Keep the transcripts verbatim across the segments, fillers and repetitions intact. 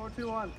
Four, two, one.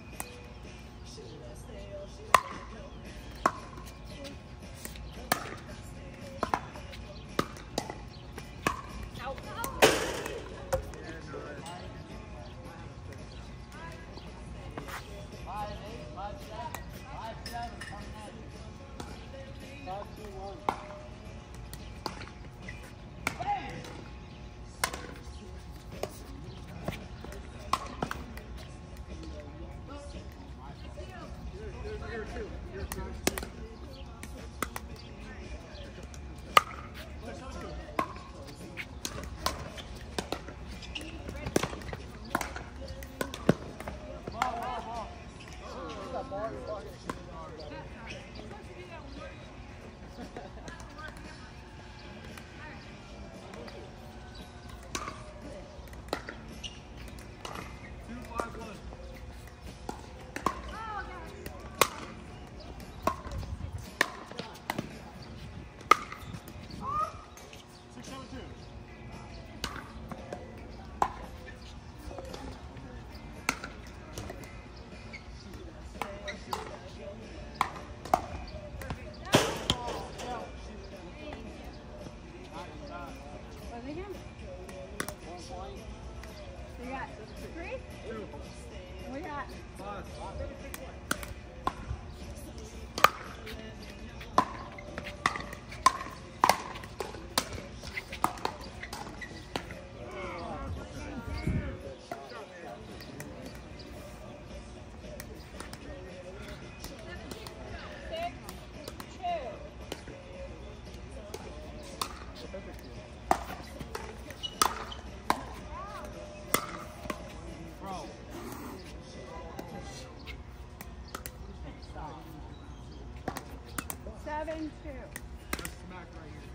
Seven, two. Just smack right here.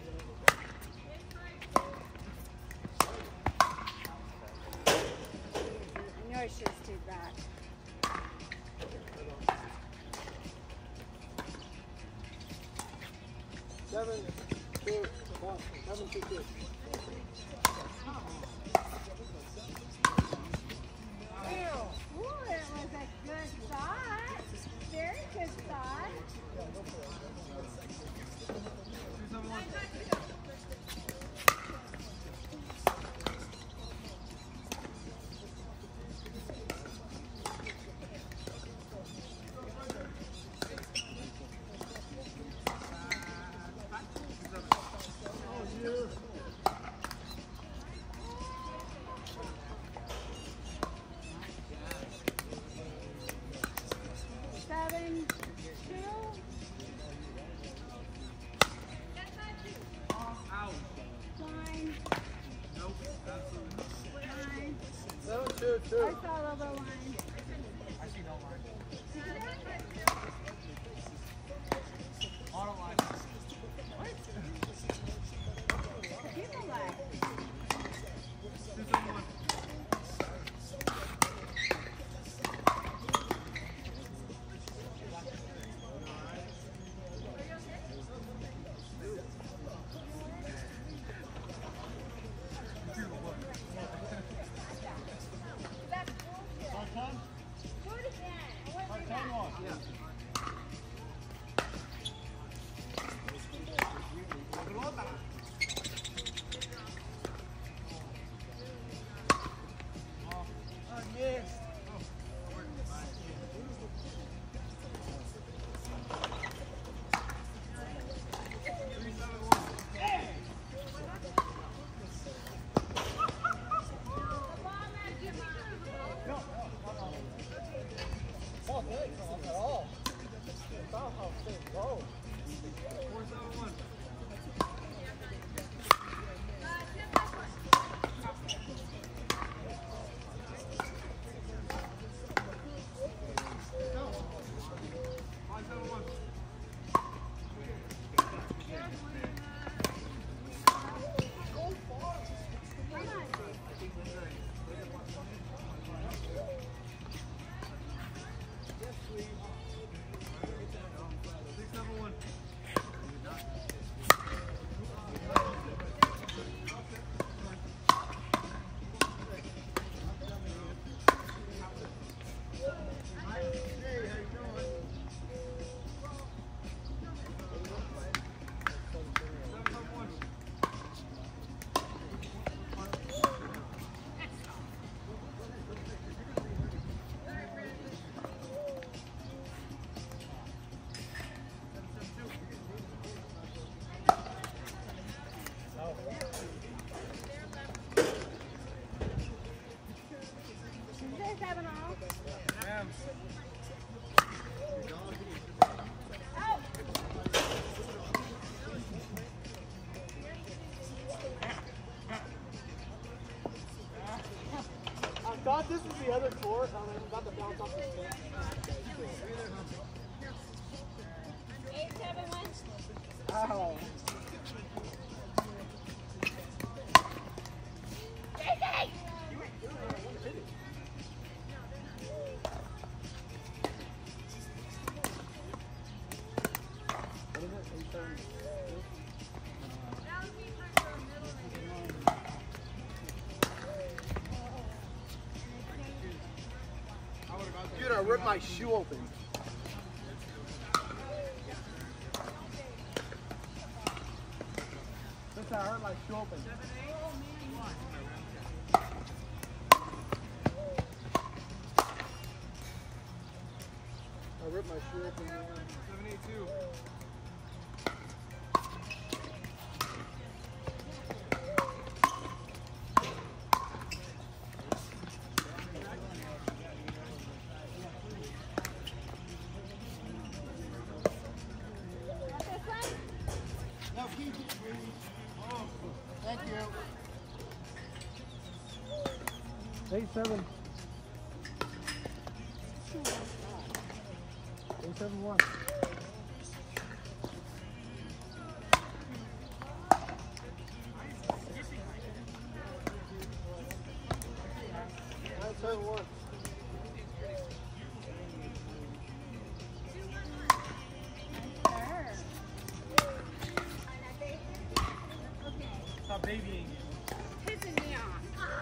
I know I should have stayed back. Seven, two, one. Seven, two, two. Ooh, it was a good thought. Very good thought. Seven, two. Out. Line. Nope. Absolutely. Line. Seven, two, two. I saw a little line. I see no line. Did you know? Auto line. People line. Two, seven, one. thought this was the other court. I was about to bounce off the stick. Eight, seven, one. Ow. Dude, I ripped my shoe open. That's how I hurt my shoe open. I ripped my shoe open. seven eight two. Thank you. Eight seven. Eight seven one. Nine seven one. Stop babying you. Pissing me off.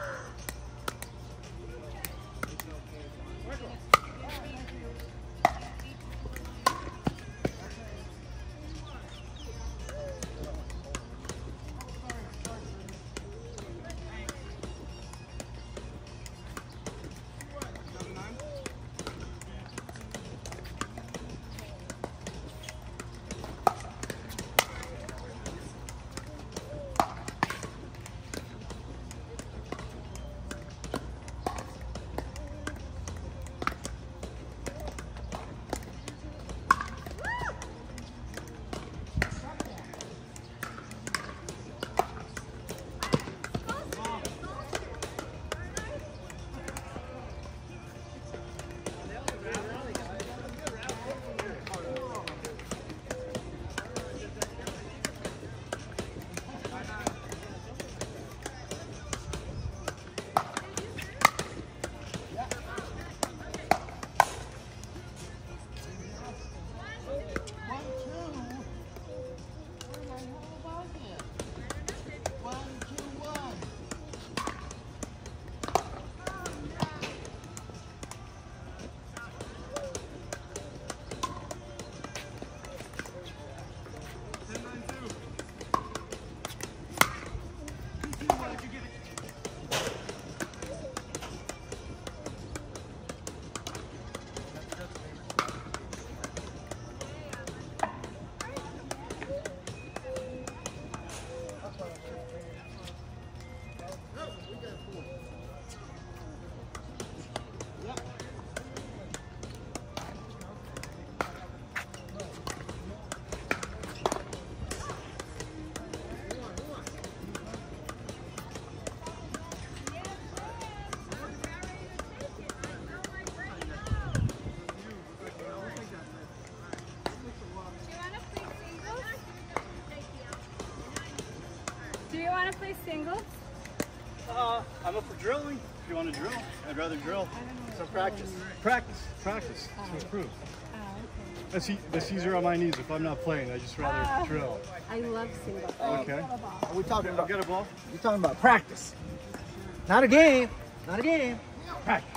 Do you want to play singles? Uh, I'm up for drilling. If you want to drill, I'd rather drill. So practice. Practice, practice to improve. Oh, okay. That's, e that's easier on my knees if I'm not playing. I just rather Uh, drill. I love singles. Okay. Are we talking about? Get a ball. You're talking about practice. Not a game. Not a game. Practice.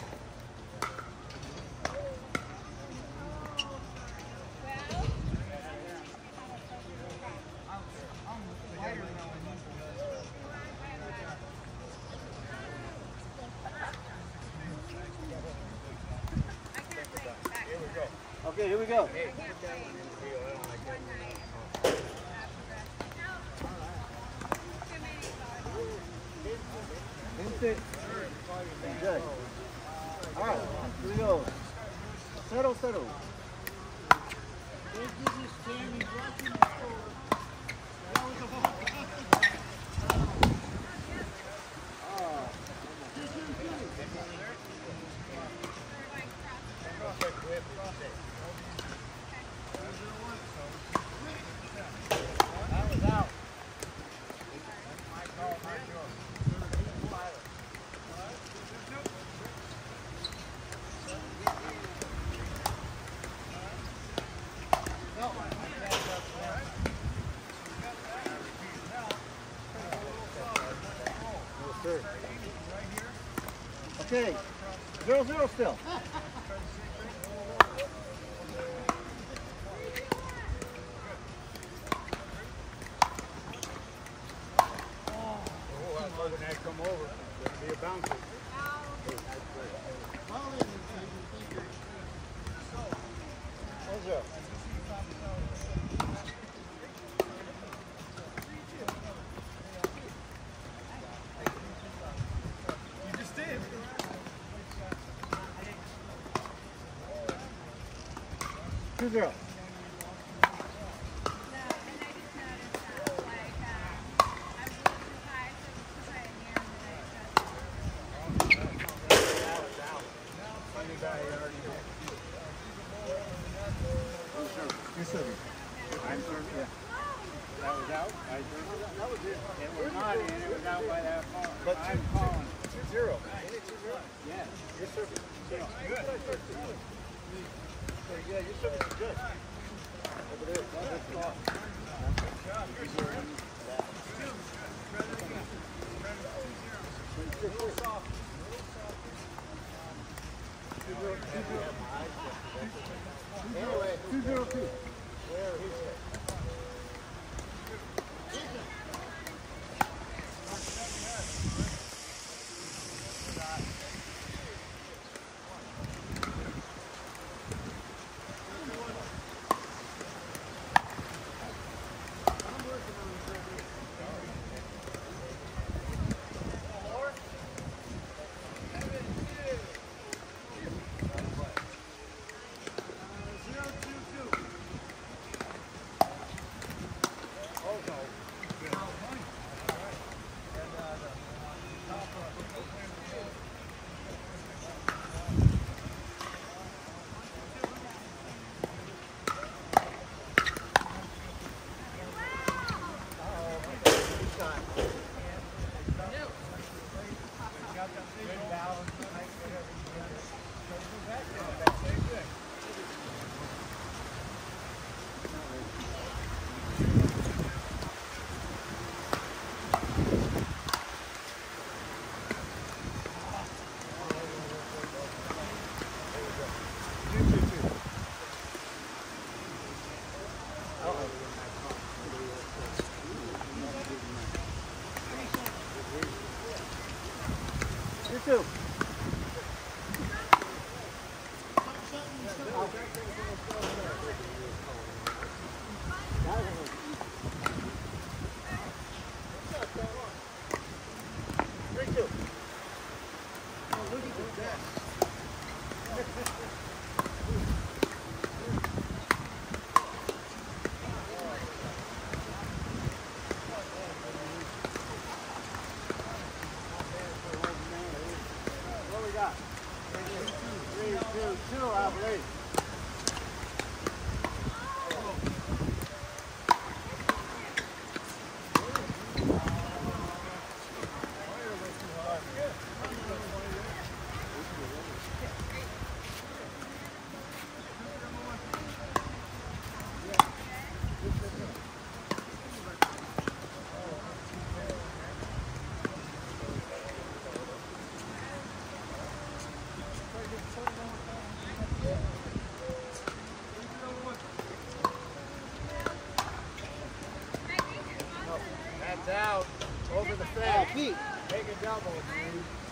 Okay, here we go. Instant. Good. All right, here we go. Settle, settle. Sure. Okay, zero zero still. When that come over, it'll be a bouncer. One zero. You just did. Two zero. You said it. I'm serving. Yeah. That was out. I served it. That was it. It was not in. It was out by that far. But I'm calling. Two zero. Yeah. Your service is good. Good. So, yeah, your service is good. Over there. That's off. Anyway, two zero two. Where is it? You too. Three two. Oh, look at the desk. What we got? Three, two, two, I believe. That's out. Over the fence. Take a double, dude.